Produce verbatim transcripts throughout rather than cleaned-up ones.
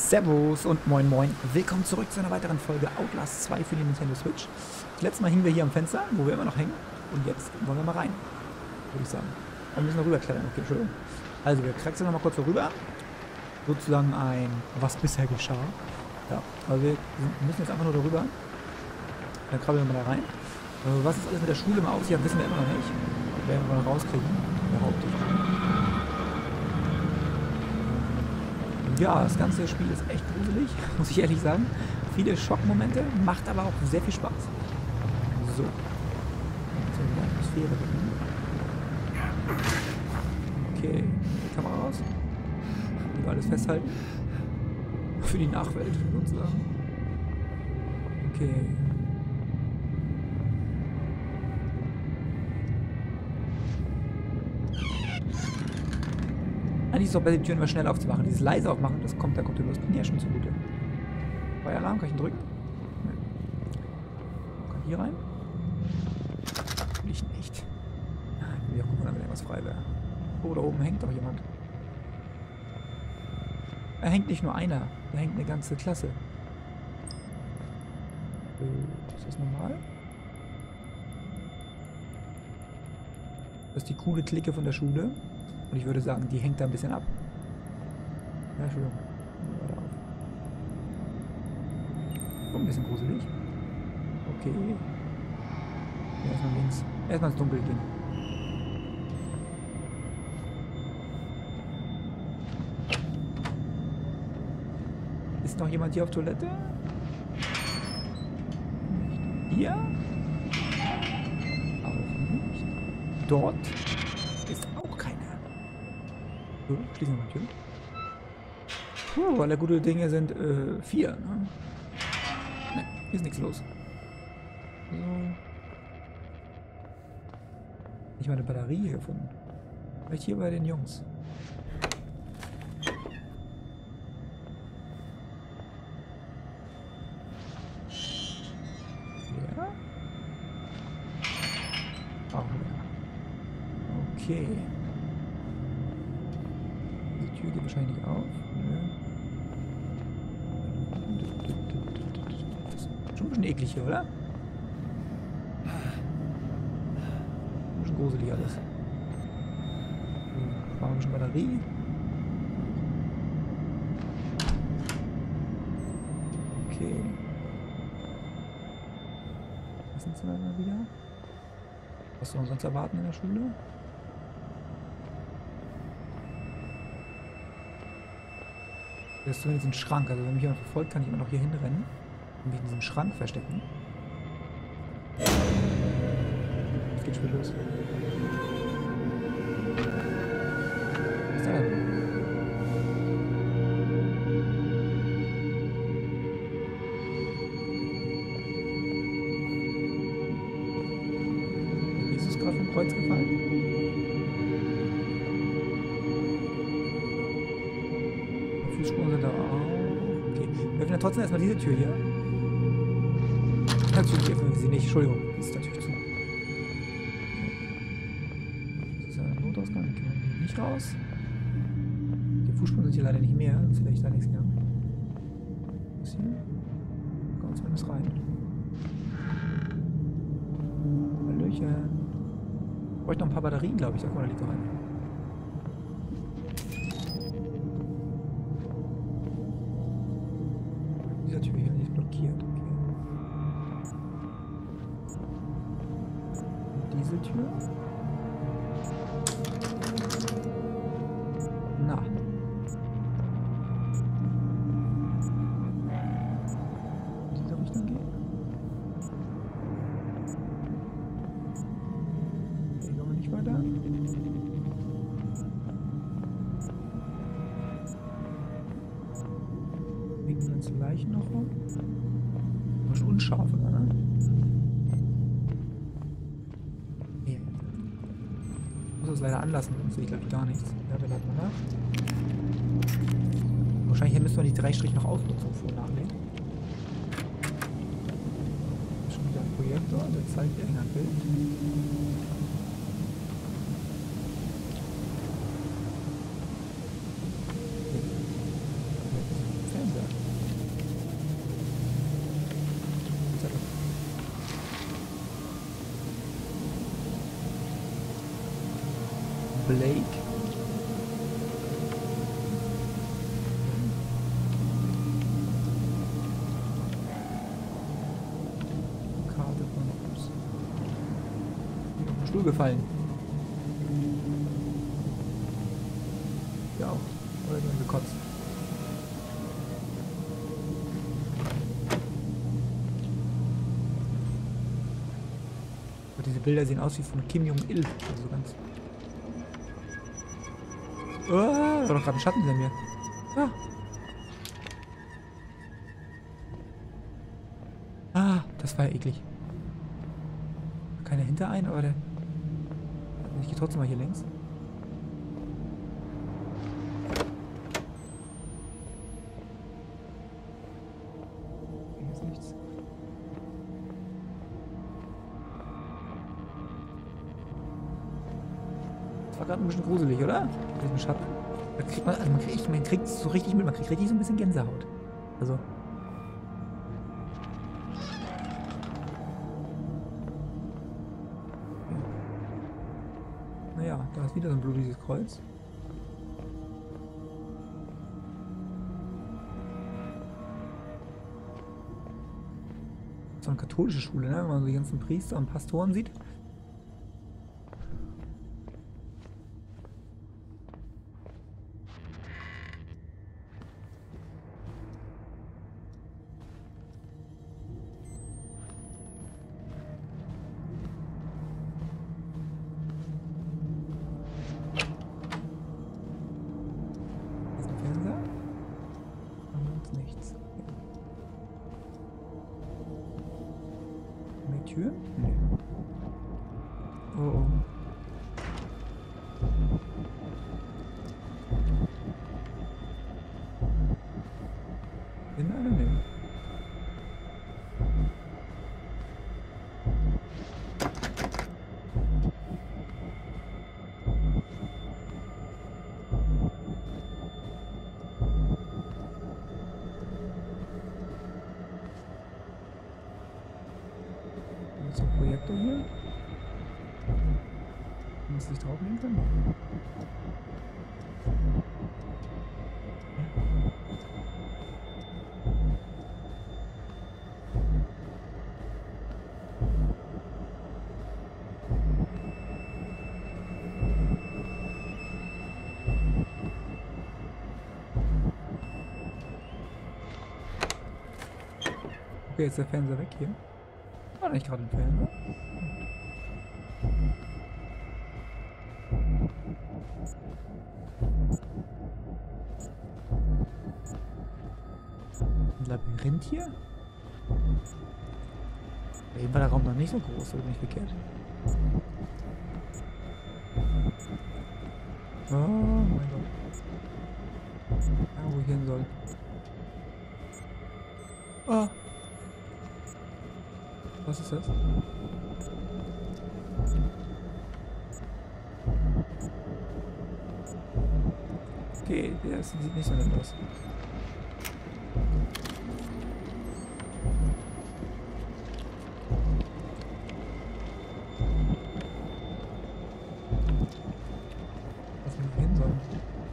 Servus und moin moin. Willkommen zurück zu einer weiteren Folge Outlast zwei für die Nintendo Switch. Das letzte Mal hingen wir hier am Fenster, wo wir immer noch hängen. Und jetzt wollen wir mal rein, würde ich sagen. Wir müssen noch rüberklettern. Okay, Entschuldigung. Also wir kraxeln noch mal kurz so rüber. Sozusagen ein, was bisher geschah. Ja, also wir müssen jetzt einfach nur darüber. Dann krabbeln wir mal da rein. Also was ist alles mit der Schule mal aussieht, wissen wir immer noch nicht. Das werden wir mal rauskriegen, behaupte ich. Ja, das ganze Spiel ist echt gruselig, muss ich ehrlich sagen. Viele Schockmomente, macht aber auch sehr viel Spaß. So. Jetzt haben wir die Atmosphäre drin. Okay, die Kamera raus. Lieber alles festhalten. Für die Nachwelt, sozusagen. Okay. Eigentlich ist es auch besser, die Türen immer schnell aufzumachen. Dieses leise aufmachen, das kommt der Computerlust ja schon zugute. Feueralarm, kann ich ihn drücken? Nein. Kann hier rein? Ich nicht. Ich will ja gucken, wenn irgendwas frei wäre. Oh, da oben hängt doch jemand. Da hängt nicht nur einer, da hängt eine ganze Klasse. Ist das normal? Das ist die coole Clique von der Schule. Und ich würde sagen, die hängt da ein bisschen ab. Ja, Entschuldigung. Weiter auf. Oh, ein bisschen gruselig. Okay. Ja, erstmal links. Erstmal ins Dunkel gehen. Ist noch jemand hier auf Toilette? Nicht hier? Auch nicht. Dort ist auch keiner. So, schließen wir mal die Tür. Puh, alle gute Dinge sind äh, vier. Ne? Ne, hier ist nichts los. So. Nicht mal eine Batterie hier gefunden. Vielleicht hier bei den Jungs. Ja. Auch wieder. Okay. Die Tür geht wahrscheinlich nicht auf. Nö. Das ist schon ein bisschen eklig hier, oder? Ein bisschen gruselig alles. So, machen wir ein bisschen Batterie. Okay. Was sind wir mal wieder? Was soll man sonst erwarten in der Schule? Das ist zumindest ein Schrank, also wenn mich jemand verfolgt, kann ich immer noch hier hinrennen und mich in diesem Schrank verstecken. Jetzt geht schon los. Was ist da denn? Ist Jesus gerade vom Kreuz gefallen? Fußspuren sind da auch. Okay. Wir öffnen trotzdem erstmal diese Tür hier. Natürlich öffnen wir sie nicht. Entschuldigung, die ist natürlich zu. Okay. Das ist ja ein Notausgang. Den können wir hier nicht raus. Die Fußspuren sind hier leider nicht mehr. Sonst hätte ich da nichts gegangen. Was hier? Kommen wir zumindest rein. Hallöchen. Ich bräuchte noch ein paar Batterien, glaube ich. Da kommt da liegt doch eine. Dieser Tür hier ist blockiert. Okay. Und diese Tür? Na. In diese Richtung gehen? Hier kommen wir nicht weiter. Liegen die ganzen Leichen noch rum? Das ist unscharf, oder? Ne? Nee. Ich muss das leider anlassen, sonst sehe ich glaube ich gar nichts. Ja, wir laden mal nach. Wahrscheinlich müssen wir die drei Strich noch ausnutzen, vor nachlegen. Schon wieder ein Projektor, der zeigt irgendein Bild. Fernseher. Blake. Karte von Ups. Bin auf den Stuhl gefallen. Ja auch. Oder nur gekotzt. Aber diese Bilder sehen aus wie von Kim Jong-il. Also ganz. Oh, da war doch gerade ein Schatten hinter mir. Ah. Ah, das war ja eklig. Keiner hinter ein, aber der. Ich gehe trotzdem mal hier längs. Hier ist nichts. Das war gerade ein bisschen gruselig, oder? Mit diesem Schatten. Da kriegt man, also man kriegt, man kriegt so richtig mit, man kriegt richtig so ein bisschen Gänsehaut. Also. Naja, da ist wieder so ein blutiges Kreuz. So eine katholische Schule, ne? Wenn man so die ganzen Priester und Pastoren sieht. Tür? Nee. Oh oh. In einer nehmen. So ein Projektor hier. Muss ich drauflegen können? Okay, jetzt ist der Fernseher weg hier. War nicht gerade ein Fernseher? Ein Labyrinth hier? Eben war der Raum noch nicht so groß, oder nicht verkehrt? Oh mein Gott. Ah, wo ich hin soll. Oh. Was ist das? Okay, der sieht nicht so nett aus. Was wir hin sollen.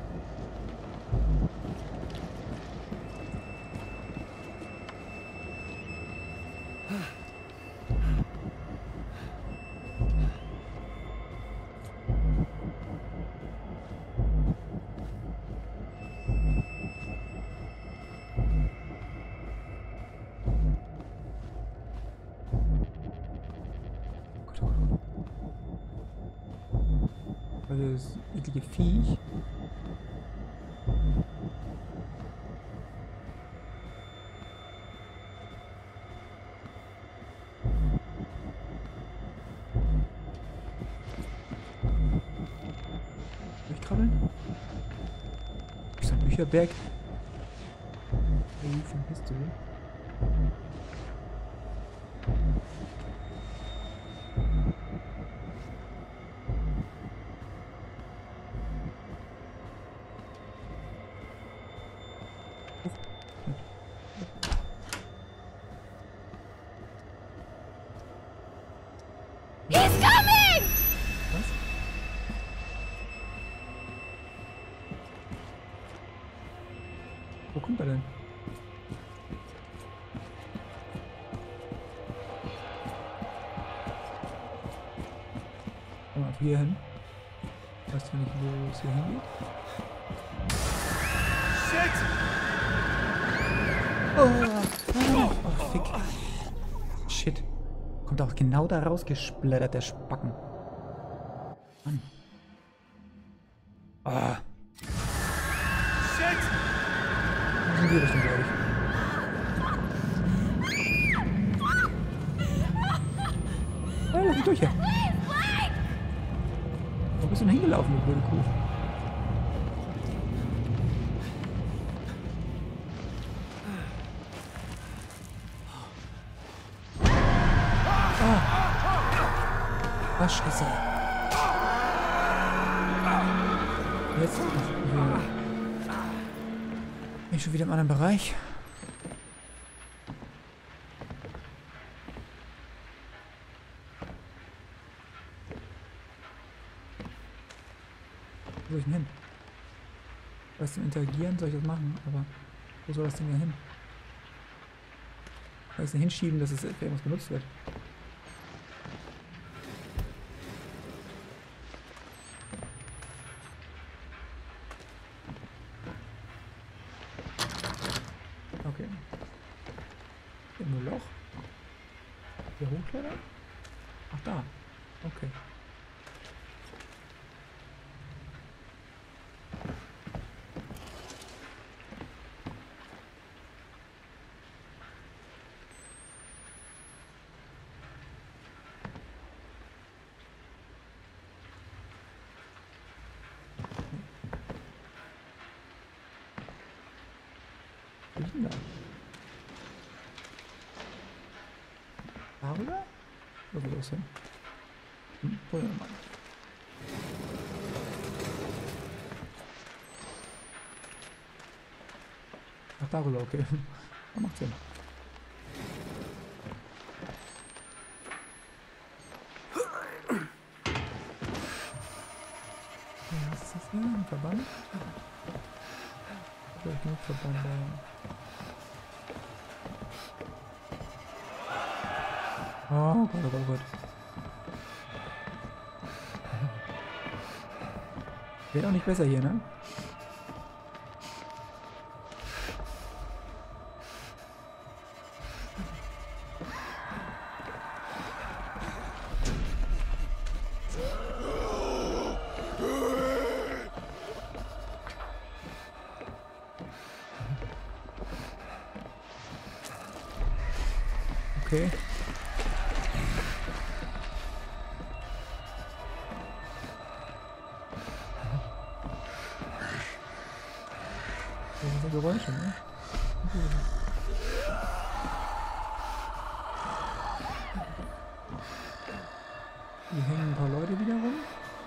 Also das eklige Viech. Durchkrabbeln? Ist ein Bücherberg? Hey, von History. He's coming! Was? irgendwo hier hin. Ich weiß zwar nicht, wo es hier hingeht. Shit! Oh, oh, fick. Shit. Kommt auch genau da rausgesplattert, der Spacken. Mann. Ah. Shit! Das ist in die Richtung, glaube ich. Oh, lass mich durch hier. Wo bist du denn hingelaufen, du blöde Kuh? Ah, scheiße. Jetzt bin ich schon wieder im anderen Bereich. Wo soll ich denn hin? Was zum Interagieren soll ich das machen, aber wo soll das Ding denn hin? Kann ich es denn hinschieben, dass es für irgendwas benutzt wird? Okay. Irgendwo Loch? Hier hochklettern? Ach da. Okay. Wo ist denn da? Darüber? Wo geht das hin? Hm, probieren wir mal. Ach, darüber, okay. Das macht Sinn. Ja, was ist das hier? Ein Verband? Vielleicht genug Verband da. Oh Gott, oh Gott, oh Gott. Wird auch nicht besser hier, ne? Okay. Das sind Geräusche, ne? Hier hängen ein paar Leute wieder rum.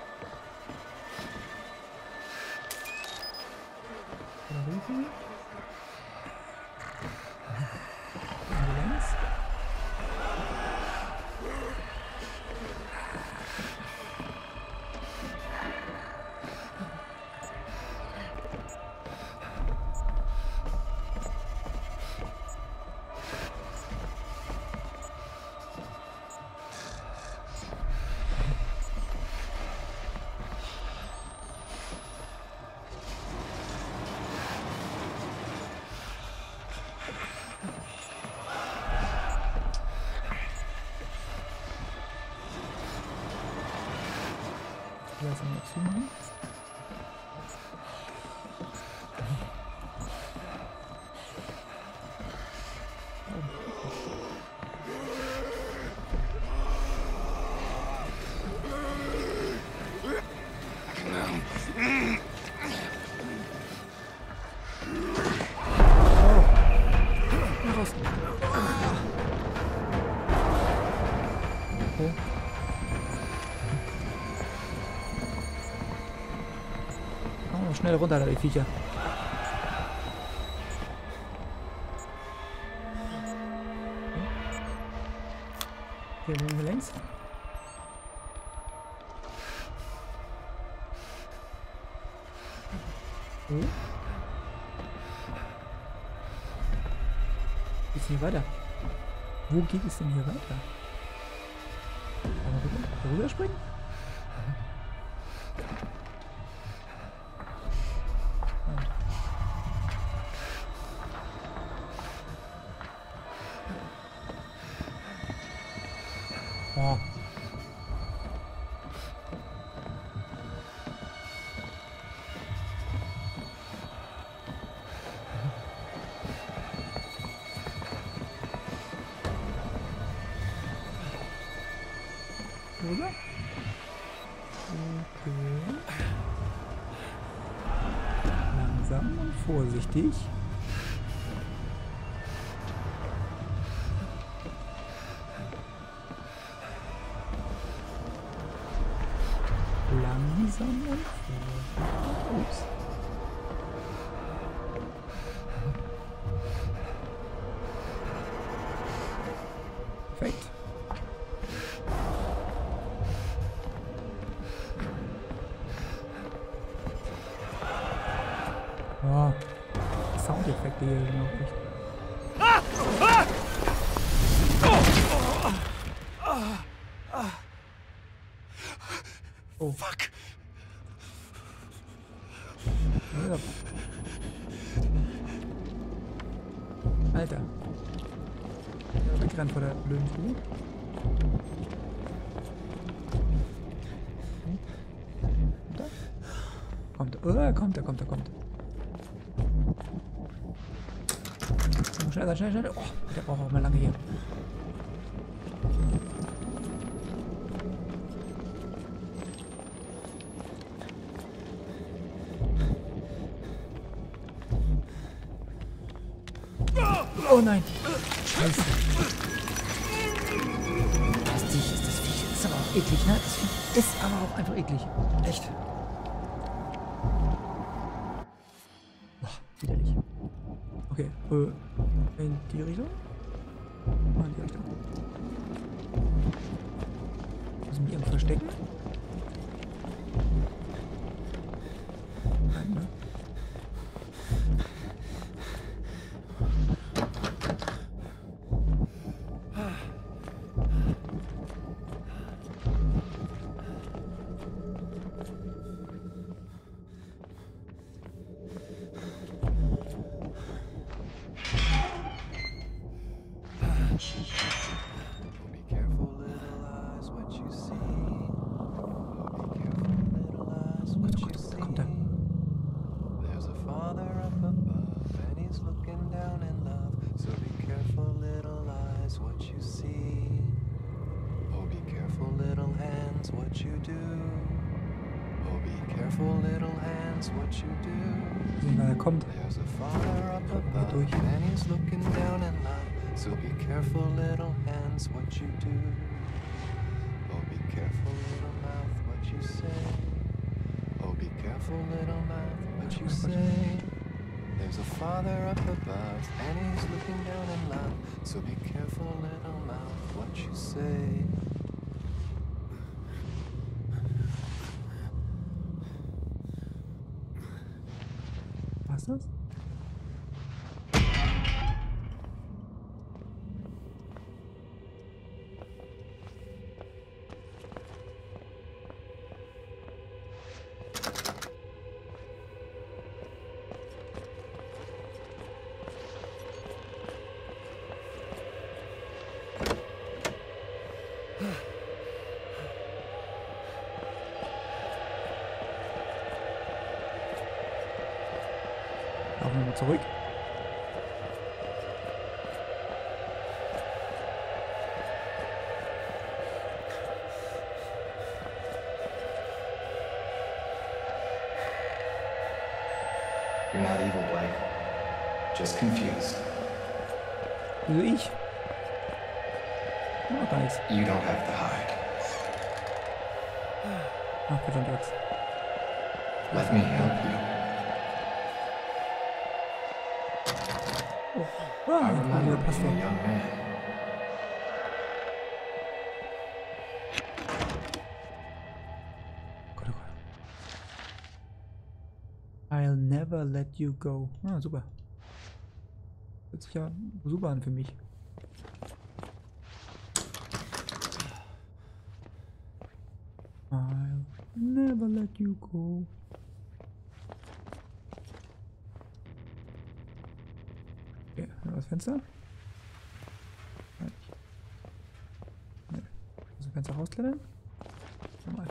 Da riechen. Ambulanz. Lass mal zumachen. Oh. Ja, raus. Okay. Oh, schnell runter da, die Viecher. Okay, wo wir längs? Oh. Geht's hier weiter? Wo geht es denn hier weiter? Kann man rüber, rüber springen? Oh. Oder? Okay. Langsam und vorsichtig. Langsam und vorsichtig. Ups. Perfekt. Oh, Soundeffekte hier sind auch echt. Oh. Fuck. Ja. Alter. Ja, wegrennen vor der blöden Kuh. Da. Kommt er. Oh, kommt er, kommt er, kommt er. Schneller, schnell, schnell. Oh, der braucht auch mal lange hier. Oh nein! Scheiße! Das Viech ist das Viech. Ist aber auch eklig, ne? Das Viech ist aber auch einfach eklig. Echt. Boah, widerlich. Okay, äh, in die Richtung? Ah, in die Richtung. Müssen wir irgendwo verstecken? Nein, ne? What you do. Oh, be careful, little hands, what you do. Na, er kommt. There's a father up above, durch. and he's looking down in love. So be careful, little hands, what you do. Oh, be careful, little mouth, what you say. Oh, be careful, little mouth, what you say. There's a father up above, and he's looking down in love. So be careful, little mouth, what you say. Was ist das? Laufen wir mal zurück. You're not evil, Blake. Just confused. Also ich. Oh, gar nichts. You don't have to hide. Ach, verdammt Axt. Let me help you. Oh, I ah, remember der passt being a doch. young man. Gott, oh Gott. I'll never let you go. Ah, super. Hört sich ja super an für mich. I'll never let you go. Okay, haben wir das Fenster? Nein. Nee. Muss das Fenster rausklettern? Mal.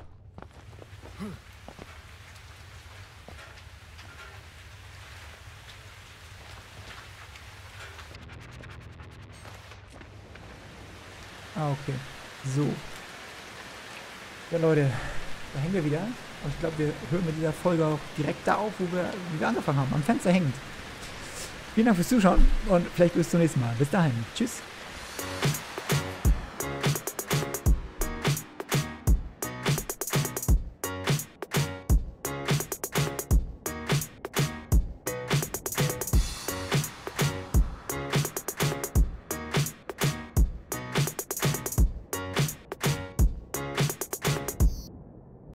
Ah, okay. So. Ja, Leute, da hängen wir wieder. Und ich glaube, wir hören mit dieser Folge auch direkt da auf, wo wir, wie wir angefangen haben, am Fenster hängend. Vielen Dank fürs Zuschauen und vielleicht bis zum nächsten Mal. Bis dahin. Tschüss.